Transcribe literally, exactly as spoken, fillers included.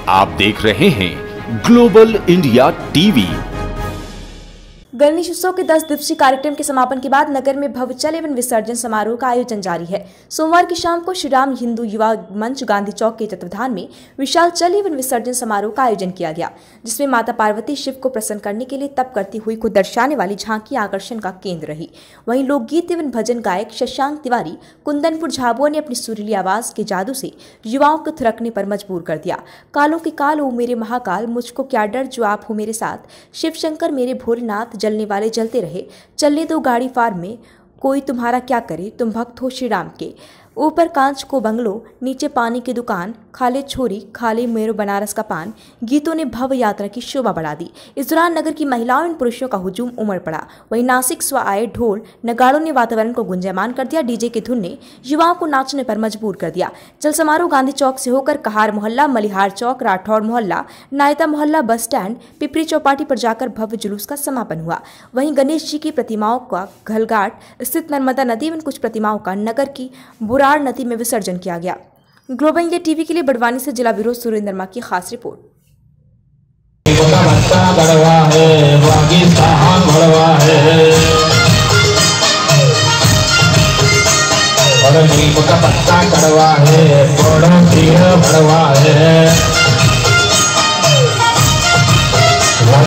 आप देख रहे हैं ग्लोबल इंडिया टीवी। गणेश उत्सव के दस दिवसीय कार्यक्रम के समापन के बाद नगर में भव्य चल एवं विसर्जन समारोह का आयोजन जारी है। सोमवार की शाम को श्री राम हिंदू युवा मंच गांधी चौक के तत्वाधान में विशाल चल एवं विसर्जन समारोह का आयोजन किया गया, जिसमें माता पार्वती शिव को प्रसन्न करने के लिए तप करती हुई को दर्शाने वाली झांकी आकर्षण का केंद्र रही। वहीं लोकगीत एवं भजन गायक शशांक तिवारी कुंदनपुर झाबुआ ने अपनी सुरीली आवाज के जादू से युवाओं को थिरकने पर मजबूर कर दिया। कालों के काल ओ मेरे महाकाल, मुझको क्या डर जो आप हो मेरे साथ, शिव शंकर मेरे भोलेनाथ, जलने वाले जलते रहे, चलने दो गाड़ी फार में, कोई तुम्हारा क्या करे, तुम भक्त हो श्री राम के, ऊपर कांच को बंगलो, नीचे पानी की दुकान, खाले छोरी खाले मेरो बनारस का पान, गीतों ने भव्य यात्रा की शोभा बढ़ा दी। इस दौरान नगर की महिलाओं और पुरुषों का हुजूम उमड़ पड़ा। वहीं नासिक स्व आए ढोल नगाड़ों ने वातावरण को गुंजायमान कर दिया। डीजे की धुन ने युवाओं को नाचने पर मजबूर कर दिया। जल समारोह गांधी चौक से होकर कहार मोहल्ला, मलिहार चौक, राठौर मोहल्ला, नायता मोहल्ला, बस स्टैंड, पिपरी चौपाटी पर जाकर भव्य जुलूस का समापन हुआ। वहीं गणेश जी की प्रतिमाओं का घलघाट स्थित नर्मदा नदी में कुछ प्रतिमाओं का नगर की बुराड़ नदी में विसर्जन किया गया। ग्लोबल इंडिया टीवी के लिए बड़वानी से जिला ब्यूरो सुरेंद्र मा की खास रिपोर्ट। और नीम का पत्ता कड़वा है, बड़ों की बड़वा है।